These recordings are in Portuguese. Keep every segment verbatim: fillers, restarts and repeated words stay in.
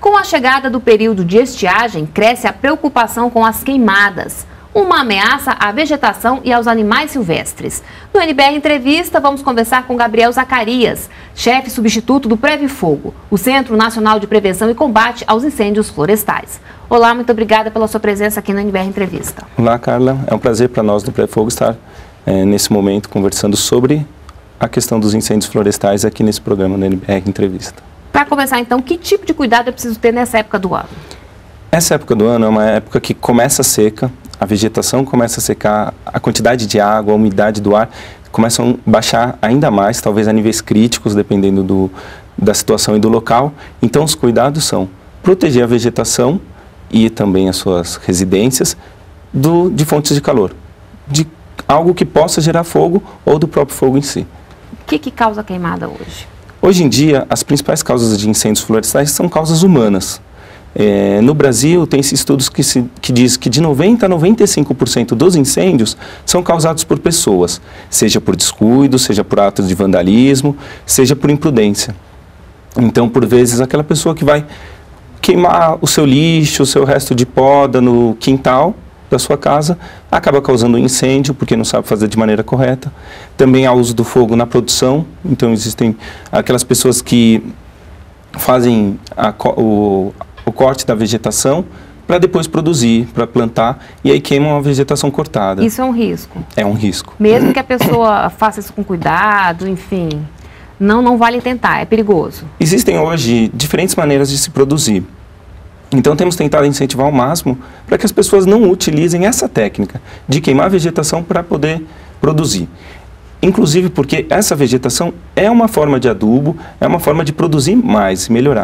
Com a chegada do período de estiagem, cresce a preocupação com as queimadas, uma ameaça à vegetação e aos animais silvestres. No N B R Entrevista, vamos conversar com Gabriel Zacarias, chefe substituto do Previfogo, o Centro Nacional de Prevenção e Combate aos Incêndios Florestais. Olá, muito obrigada pela sua presença aqui no N B R Entrevista. Olá, Carla. É um prazer para nós do Previfogo estar é, nesse momento conversando sobre a questão dos incêndios florestais aqui nesse programa do N B R Entrevista. Para começar, então, que tipo de cuidado é preciso ter nessa época do ano? Essa época do ano é uma época que começa a seca, a vegetação começa a secar, a quantidade de água, a umidade do ar começam a baixar ainda mais, talvez a níveis críticos, dependendo do, da situação e do local. Então, os cuidados são proteger a vegetação e também as suas residências do, de fontes de calor, de algo que possa gerar fogo ou do próprio fogo em si. O que, que causa queimada hoje? Hoje em dia, as principais causas de incêndios florestais são causas humanas. É, no Brasil, tem estudos que, se, que diz que de noventa a noventa e cinco por cento dos incêndios são causados por pessoas, seja por descuido, seja por atos de vandalismo, seja por imprudência. Então, por vezes, aquela pessoa que vai queimar o seu lixo, o seu resto de poda no quintal da sua casa, acaba causando um incêndio porque não sabe fazer de maneira correta. Também há uso do fogo na produção, então existem aquelas pessoas que fazem a, o, o corte da vegetação para depois produzir, para plantar, e aí queimam a vegetação cortada. Isso é um risco? É um risco. Mesmo que a pessoa faça isso com cuidado, enfim, não, não vale tentar, é perigoso. Existem hoje diferentes maneiras de se produzir. Então, temos tentado incentivar ao máximo para que as pessoas não utilizem essa técnica de queimar a vegetação para poder produzir. Inclusive porque essa vegetação é uma forma de adubo, é uma forma de produzir mais, melhorar.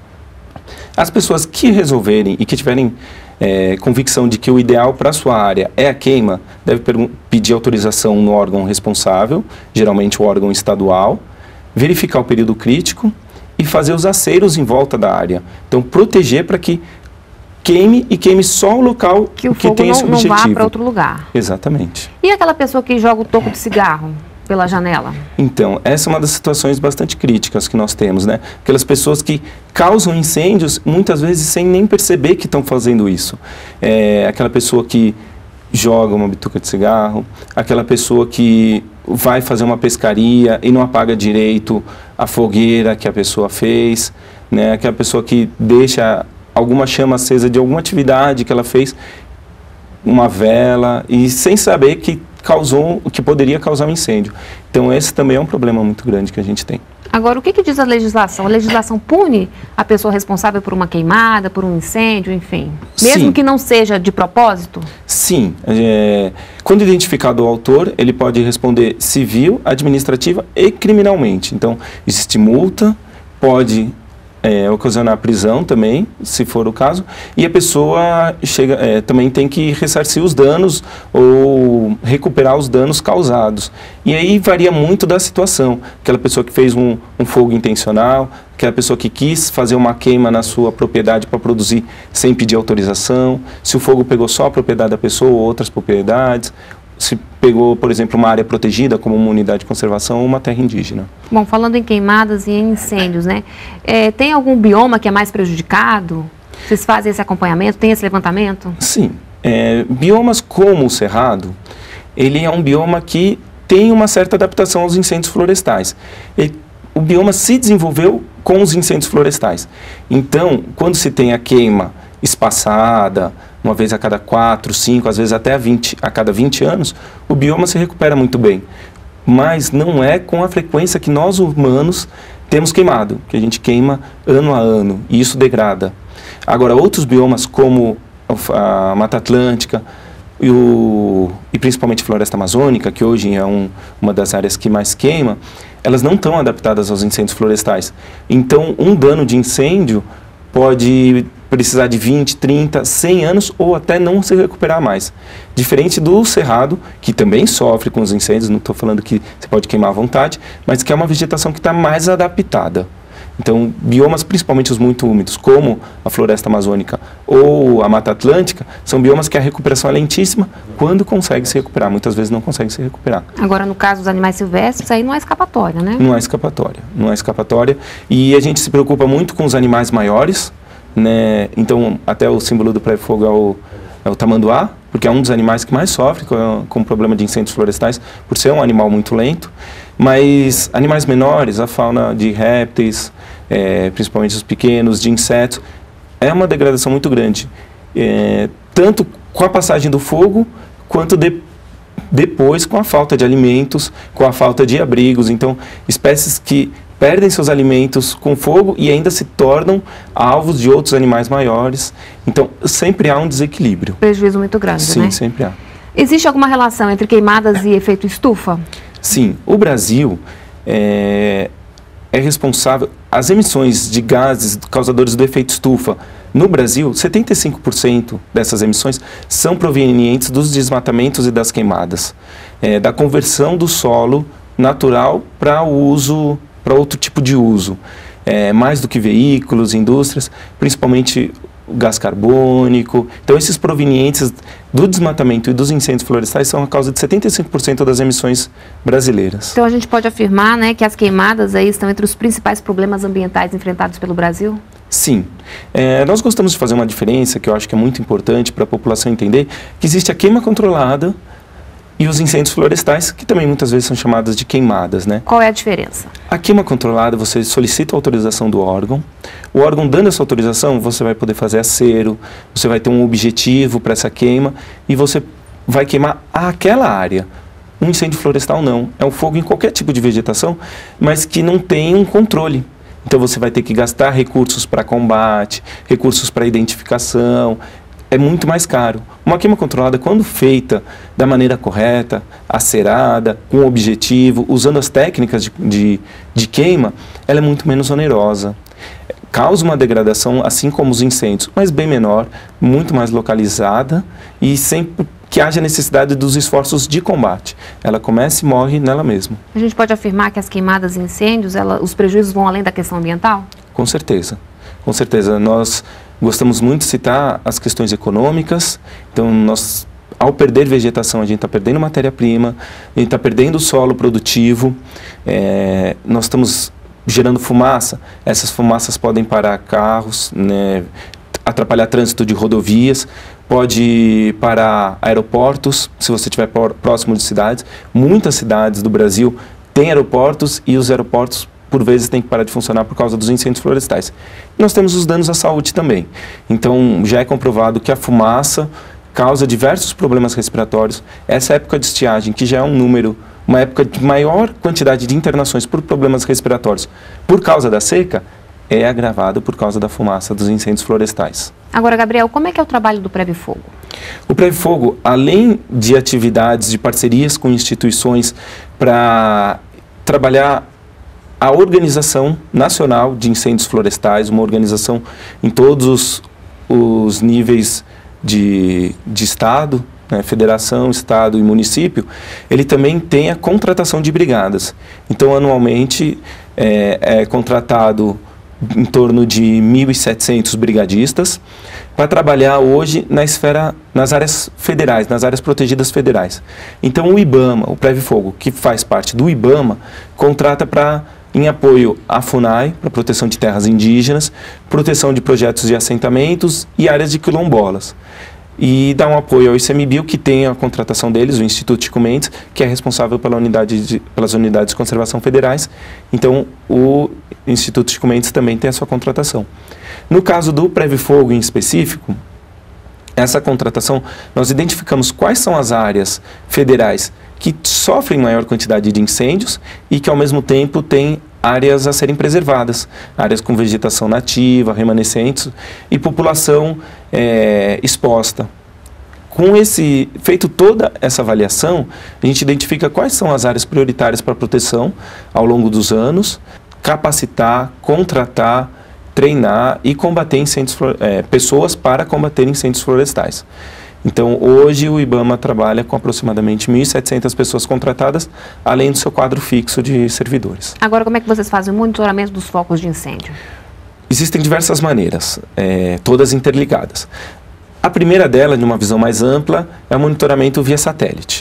As pessoas que resolverem e que tiverem é, convicção de que o ideal para a sua área é a queima, deve pedir autorização no órgão responsável, geralmente o órgão estadual, verificar o período crítico e fazer os aceiros em volta da área. Então, proteger para que queime e queime só o local que, o que fogo tem não, esse objetivo. não vá para outro lugar. Exatamente. E aquela pessoa que joga o toco de cigarro pela janela? Então, essa é uma das situações bastante críticas que nós temos, né? Aquelas pessoas que causam incêndios, muitas vezes sem nem perceber que estão fazendo isso. É aquela pessoa que joga uma bituca de cigarro, aquela pessoa que vai fazer uma pescaria e não apaga direito a fogueira que a pessoa fez, né? Aquela pessoa que deixa alguma chama acesa de alguma atividade que ela fez, uma vela, e sem saber que causou, que poderia causar um incêndio. Então, esse também é um problema muito grande que a gente tem. Agora, o que, que diz a legislação? A legislação pune a pessoa responsável por uma queimada, por um incêndio, enfim? Mesmo Sim. que não seja de propósito? Sim. É, quando identificado o autor, ele pode responder civil, administrativa e criminalmente. Então, existe multa, pode é, ocasionar prisão também, se for o caso, e a pessoa chega, é, também tem que ressarcir os danos ou recuperar os danos causados. E aí varia muito da situação. Aquela pessoa que fez um, um fogo intencional, aquela pessoa que quis fazer uma queima na sua propriedade para produzir sem pedir autorização, se o fogo pegou só a propriedade da pessoa ou outras propriedades, se pegou, por exemplo, uma área protegida, como uma unidade de conservação ou uma terra indígena. Bom, falando em queimadas e em incêndios, né? É, tem algum bioma que é mais prejudicado? Vocês fazem esse acompanhamento? Tem esse levantamento? Sim. É, biomas como o Cerrado, ele é um bioma que tem uma certa adaptação aos incêndios florestais. Ele, o bioma se desenvolveu com os incêndios florestais. Então, quando se tem a queima espaçada, uma vez a cada quatro, cinco, às vezes até vinte, a cada vinte anos, o bioma se recupera muito bem. Mas não é com a frequência que nós humanos temos queimado, que a gente queima ano a ano, e isso degrada. Agora, outros biomas como a Mata Atlântica e, o, e principalmente a Floresta Amazônica, que hoje é um, uma das áreas que mais queima, elas não estão adaptadas aos incêndios florestais. Então, um dano de incêndio pode precisar de vinte, trinta, cem anos ou até não se recuperar mais. Diferente do Cerrado, que também sofre com os incêndios, não estou falando que você pode queimar à vontade, mas que é uma vegetação que está mais adaptada. Então, biomas, principalmente os muito úmidos, como a Floresta Amazônica ou a Mata Atlântica, são biomas que a recuperação é lentíssima quando consegue se recuperar. Muitas vezes não consegue se recuperar. Agora, no caso dos animais silvestres, aí não há escapatória, né? Não há escapatória, não há escapatória. E a gente se preocupa muito com os animais maiores, né? Então, até o símbolo do prévio fogo é o, é o tamanduá, porque é um dos animais que mais sofre com, com o problema de incêndios florestais, por ser um animal muito lento. Mas animais menores, a fauna de répteis, é, principalmente os pequenos, de insetos, é uma degradação muito grande. É, tanto com a passagem do fogo, quanto de, depois com a falta de alimentos, com a falta de abrigos. Então, espécies que perdem seus alimentos com fogo e ainda se tornam alvos de outros animais maiores. Então, sempre há um desequilíbrio. Prejuízo muito grande, Sim, né? Sim, sempre há. Existe alguma relação entre queimadas e efeito estufa? Sim, o Brasil é, é responsável... As emissões de gases causadores do efeito estufa no Brasil, setenta e cinco por cento dessas emissões são provenientes dos desmatamentos e das queimadas, é, da conversão do solo natural para o uso, para outro tipo de uso, é, mais do que veículos, indústrias, principalmente o gás carbônico. Então, esses provenientes do desmatamento e dos incêndios florestais são a causa de setenta e cinco por cento das emissões brasileiras. Então, a gente pode afirmar, né, que as queimadas aí estão entre os principais problemas ambientais enfrentados pelo Brasil? Sim. É, nós gostamos de fazer uma diferença, que eu acho que é muito importante para a população entender, que existe a queima controlada e os incêndios florestais, que também muitas vezes são chamadas de queimadas, né? Qual é a diferença? A queima controlada, você solicita a autorização do órgão. O órgão dando essa autorização, você vai poder fazer acero, você vai ter um objetivo para essa queima e você vai queimar aquela área. Um incêndio florestal não. É um fogo em qualquer tipo de vegetação, mas que não tem um controle. Então você vai ter que gastar recursos para combate, recursos para identificação. É muito mais caro. Uma queima controlada, quando feita da maneira correta, acerada, com objetivo, usando as técnicas de, de, de queima, ela é muito menos onerosa. Causa uma degradação, assim como os incêndios, mas bem menor, muito mais localizada e sempre que haja necessidade dos esforços de combate. Ela começa e morre nela mesma. A gente pode afirmar que as queimadas e incêndios, ela, os prejuízos vão além da questão ambiental? Com certeza. Com certeza. Nós gostamos muito de citar as questões econômicas. Então, nós, ao perder vegetação, a gente está perdendo matéria-prima, a gente está perdendo o solo produtivo, é, nós estamos gerando fumaça. Essas fumaças podem parar carros, né, atrapalhar trânsito de rodovias, pode parar aeroportos, se você estiver próximo de cidades. Muitas cidades do Brasil têm aeroportos e os aeroportos, por vezes, têm que parar de funcionar por causa dos incêndios florestais. E nós temos os danos à saúde também. Então, já é comprovado que a fumaça causa diversos problemas respiratórios. Essa época de estiagem, que já é um número, uma época de maior quantidade de internações por problemas respiratórios por causa da seca, é agravado por causa da fumaça dos incêndios florestais. Agora, Gabriel, como é que é o trabalho do Prévio Fogo? O Prévio Fogo, além de atividades de parcerias com instituições para trabalhar a organização nacional de incêndios florestais, uma organização em todos os, os níveis de, de Estado, né, federação, Estado e município, ele também tem a contratação de brigadas. Então, anualmente, é, é contratado em torno de mil e setecentos brigadistas para trabalhar hoje na esfera, nas áreas federais, nas áreas protegidas federais. Então, o IBAMA, o Prévio Fogo, que faz parte do IBAMA, contrata para, em apoio à FUNAI, para proteção de terras indígenas, proteção de projetos de assentamentos e áreas de quilombolas. E dá um apoio ao ICMBio, que tem a contratação deles, o Instituto Chico Mendes, que é responsável pela unidade de, pelas unidades de conservação federais. Então, o Instituto Chico Mendes também tem a sua contratação. No caso do Prévio Fogo em específico, essa contratação, nós identificamos quais são as áreas federais que sofrem maior quantidade de incêndios e que, ao mesmo tempo, têm áreas a serem preservadas, áreas com vegetação nativa, remanescentes e população é, exposta. Com esse, feito toda essa avaliação, a gente identifica quais são as áreas prioritárias para proteção ao longo dos anos, capacitar, contratar, treinar e combater incêndios, é, pessoas para combater incêndios florestais. Então, hoje o IBAMA trabalha com aproximadamente mil e setecentas pessoas contratadas, além do seu quadro fixo de servidores. Agora, como é que vocês fazem o monitoramento dos focos de incêndio? Existem diversas maneiras, é, todas interligadas. A primeira delas, de uma visão mais ampla, é o monitoramento via satélite.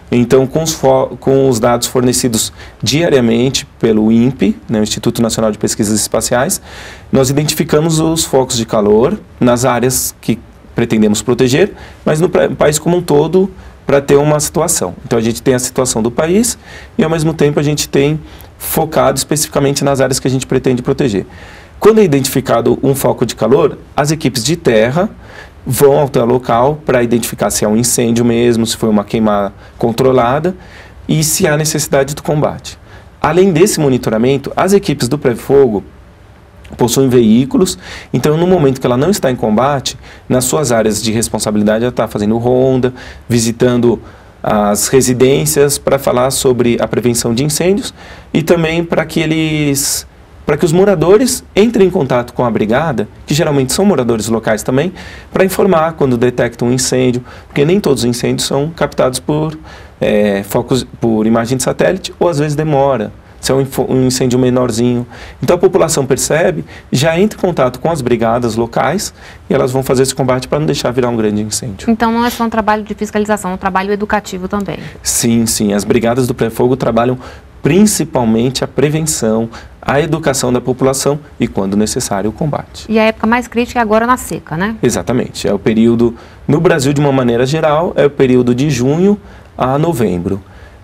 Então, com os, com os dados fornecidos diariamente pelo INPE, né, o Instituto Nacional de Pesquisas Espaciais, nós identificamos os focos de calor nas áreas que pretendemos proteger, mas no país como um todo, para ter uma situação. Então, a gente tem a situação do país e, ao mesmo tempo, a gente tem focado especificamente nas áreas que a gente pretende proteger. Quando é identificado um foco de calor, as equipes de terra vão ao teu local para identificar se é um incêndio mesmo, se foi uma queimada controlada e se há necessidade do combate. Além desse monitoramento, as equipes do pré-fogo possuem veículos, então no momento que ela não está em combate, nas suas áreas de responsabilidade ela está fazendo ronda, visitando as residências para falar sobre a prevenção de incêndios e também para que eles... para que os moradores entrem em contato com a brigada, que geralmente são moradores locais também, para informar quando detectam um incêndio, porque nem todos os incêndios são captados por é, focos, por imagem de satélite, ou às vezes demora, se é um, um incêndio menorzinho. Então a população percebe, já entra em contato com as brigadas locais, e elas vão fazer esse combate para não deixar virar um grande incêndio. Então não é só um trabalho de fiscalização, é um trabalho educativo também. Sim, sim, as brigadas do pré-fogo trabalham principalmente a prevenção, a educação da população e, quando necessário, o combate. E a época mais crítica é agora na seca, né? Exatamente. É o período, no Brasil de uma maneira geral, é o período de junho a novembro.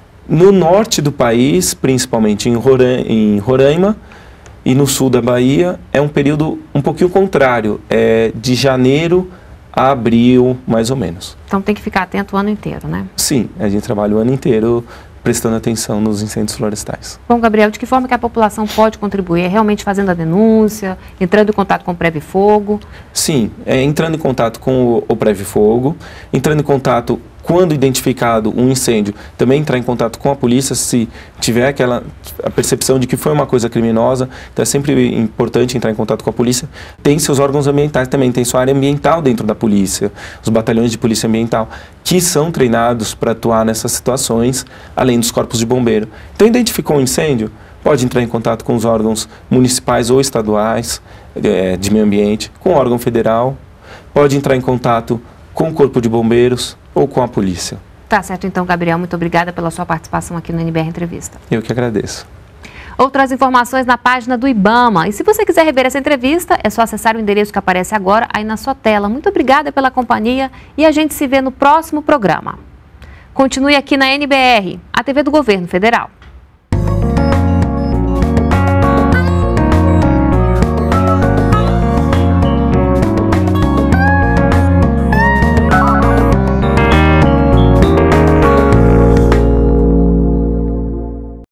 No norte do país, principalmente em Roraima, em Roraima e no sul da Bahia, é um período um pouquinho contrário, é de janeiro a abril, mais ou menos. Então tem que ficar atento o ano inteiro, né? Sim, a gente trabalha o ano inteiro prestando atenção nos incêndios florestais. Bom, Gabriel, de que forma que a população pode contribuir? É realmente fazendo a denúncia, entrando em contato com o Previfogo? Sim, é entrando em contato com o, o Previfogo, entrando em contato quando identificado um incêndio, também entrar em contato com a polícia se tiver aquela a percepção de que foi uma coisa criminosa. Então é sempre importante entrar em contato com a polícia. Tem seus órgãos ambientais também, tem sua área ambiental dentro da polícia, os batalhões de polícia ambiental, que são treinados para atuar nessas situações, além dos corpos de bombeiro. Então identificou um incêndio, pode entrar em contato com os órgãos municipais ou estaduais é, de meio ambiente, com o órgão federal, pode entrar em contato com o corpo de bombeiros ou com a polícia. Tá certo, então, Gabriel, muito obrigada pela sua participação aqui no N B R Entrevista. Eu que agradeço. Outras informações na página do IBAMA. E se você quiser rever essa entrevista, é só acessar o endereço que aparece agora aí na sua tela. Muito obrigada pela companhia e a gente se vê no próximo programa. Continue aqui na N B R, a T V do Governo Federal.